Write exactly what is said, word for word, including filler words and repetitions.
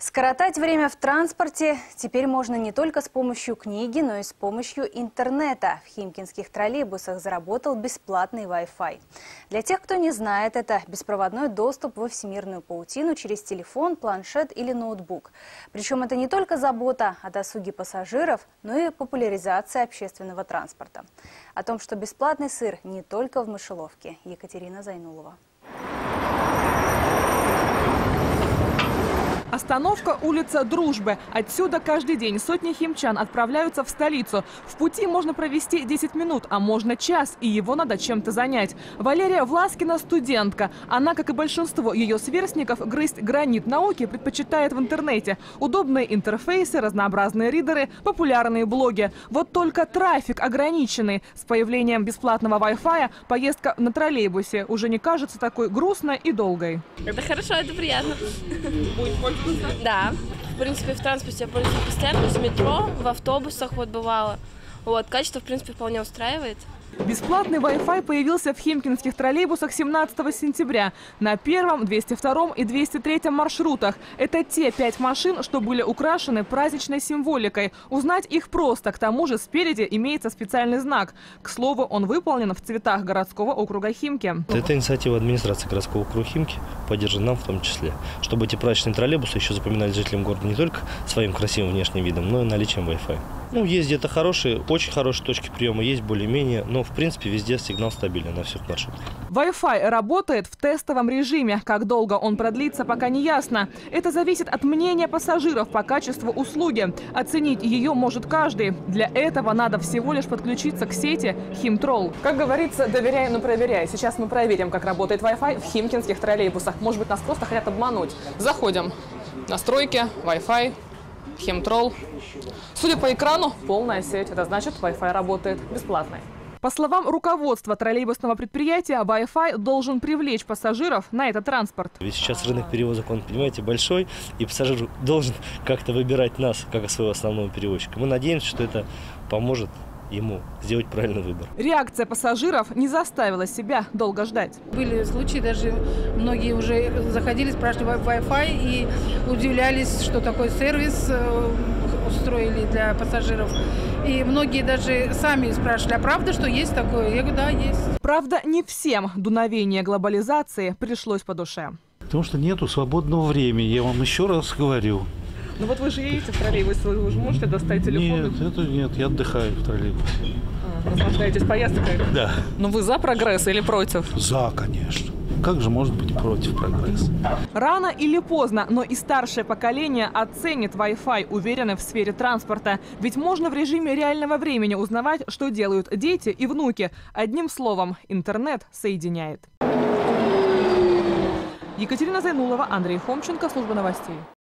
Скоротать время в транспорте теперь можно не только с помощью книги, но и с помощью интернета. В химкинских троллейбусах заработал бесплатный Wi-Fi. Для тех, кто не знает, это беспроводной доступ во всемирную паутину через телефон, планшет или ноутбук. Причем это не только забота о досуге пассажиров, но и популяризация общественного транспорта. О том, что бесплатный сыр не только в мышеловке. Екатерина Зайнулова. Остановка – улица Дружбы. Отсюда каждый день сотни химчан отправляются в столицу. В пути можно провести десять минут, а можно час, и его надо чем-то занять. Валерия Власкина – студентка. Она, как и большинство ее сверстников, грызть гранит науки предпочитает в интернете. Удобные интерфейсы, разнообразные ридеры, популярные блоги. Вот только трафик ограниченный. С появлением бесплатного Wi-Fi поездка на троллейбусе уже не кажется такой грустной и долгой. Это хорошо, это приятно. Да, в принципе, в транспорте я пользуюсь постоянно, в метро, в автобусах вот бывало. Вот, качество, в принципе, вполне устраивает. Бесплатный Wi-Fi появился в химкинских троллейбусах семнадцатого сентября на первом, двести втором и двести третьем маршрутах. Это те пять машин, что были украшены праздничной символикой. Узнать их просто, к тому же спереди имеется специальный знак. К слову, он выполнен в цветах городского округа Химки. Это инициатива администрации городского округа Химки, поддержана нам в том числе, чтобы эти праздничные троллейбусы еще запоминали жителям города не только своим красивым внешним видом, но и наличием Wi-Fi. Ну, есть где-то хорошие, очень хорошие точки приема, есть более-менее, но в принципе везде сигнал стабильный на всех маршрутах. Wi-Fi работает в тестовом режиме. Как долго он продлится, пока не ясно. Это зависит от мнения пассажиров по качеству услуги. Оценить ее может каждый. Для этого надо всего лишь подключиться к сети Химтрол. Как говорится, доверяй, но проверяй. Сейчас мы проверим, как работает Wi-Fi в химкинских троллейбусах. Может быть, нас просто хотят обмануть. Заходим. Настройки, Wi-Fi, Химтрол. Судя по экрану, полная сеть. Это значит, Wi-Fi работает бесплатно. По словам руководства троллейбусного предприятия, Wi-Fi должен привлечь пассажиров на этот транспорт. Ведь сейчас рынок перевозок, он, понимаете, большой, и пассажир должен как-то выбирать нас, как своего основного перевозчика. Мы надеемся, что это поможет ему сделать правильный выбор. Реакция пассажиров не заставила себя долго ждать. Были случаи, даже многие уже заходили, спрашивали Wi-Fi и удивлялись, что такой сервис устроили для пассажиров. И многие даже сами спрашивали, а правда, что есть такое? Я говорю, да, есть. Правда, не всем дуновение глобализации пришлось по душе. Потому что нету свободного времени, я вам еще раз говорю. Ну вот вы же едете в троллейбусе, вы же можете достать телефон? Нет, это нет, я отдыхаю в троллейбусе. А, наслаждаетесь поездкой? Да. Но вы за прогресс или против? За, конечно. Как же может быть против прогресса? Рано или поздно, но и старшее поколение оценит Wi-Fi, уверены в сфере транспорта. Ведь можно в режиме реального времени узнавать, что делают дети и внуки. Одним словом, интернет соединяет. Екатерина Зайнулова, Андрей Хомченко, служба новостей.